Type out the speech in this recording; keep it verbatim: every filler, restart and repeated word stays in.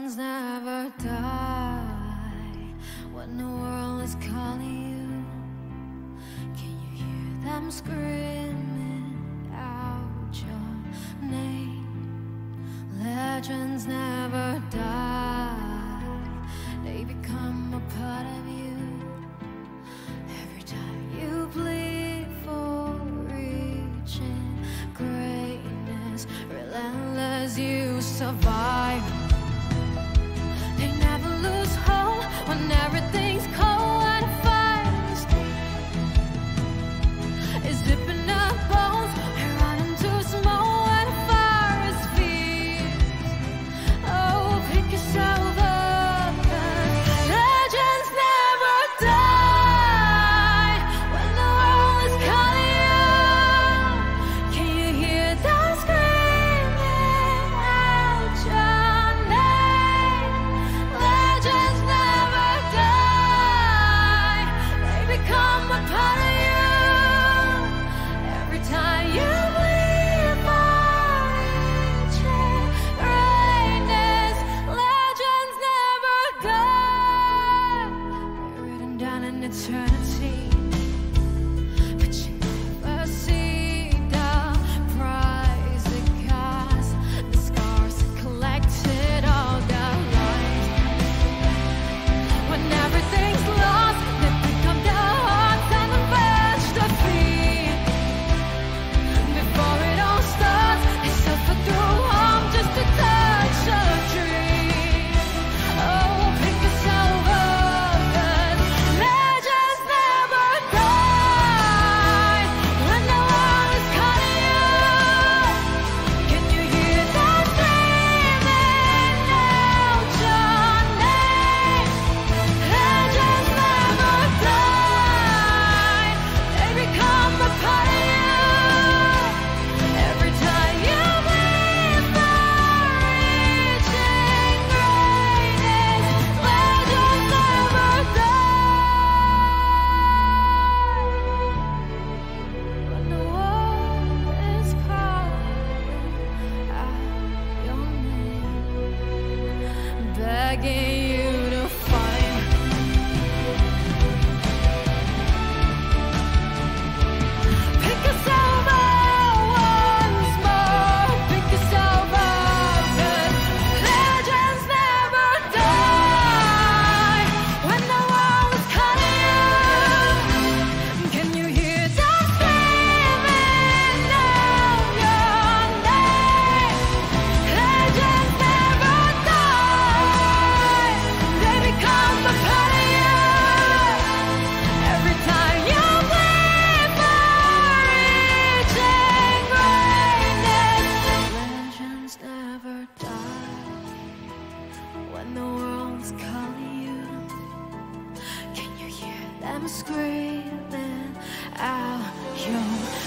Legends never die when the world is calling you. Can you hear them screaming out your name? Legends never die, they become a part of you. Every time you bleed for reaching greatness, relentless, you survive. They never lose hope when everything's cold and the fire's is dipping up bones and running to smoke when the fire is fierce. Oh, pick yourself up, 'cause legends never die when the world is calling you. Can you hear them screaming out your name? Legends never die, they become a part of you. Every time you bleed for reaching greatness, legends never die. They're written down in eternity, but you never see the prize it costs. The scars that collected all the lives. When everything's lost, they pick up the hearts and avenge defeat. Before it all starts, they suffer through harm just to touch a dream. Oh, pick yourself up, 'cause legends never die when the world is calling you. Can you hear them screaming out your name? Legends never die, they become a part of you. Every time you bleed for reaching greatness, legends never die. When the world is calling out your name, begging you to find. Pick yourself up once more. Pick yourself up, 'cause legends never die when the world is calling you. Can you hear them screaming out your name? Legends never die, they become a part of you. Every time you bleed for reaching greatness, legends never die when the world's calling you. Can you hear them screaming out your